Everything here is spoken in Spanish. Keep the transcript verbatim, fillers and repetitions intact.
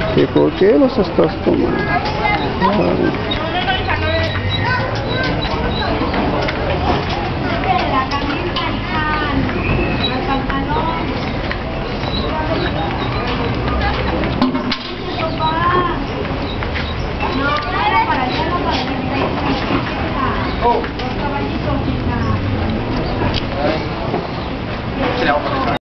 ¿Y por qué los estás tomando? Ay. Oh.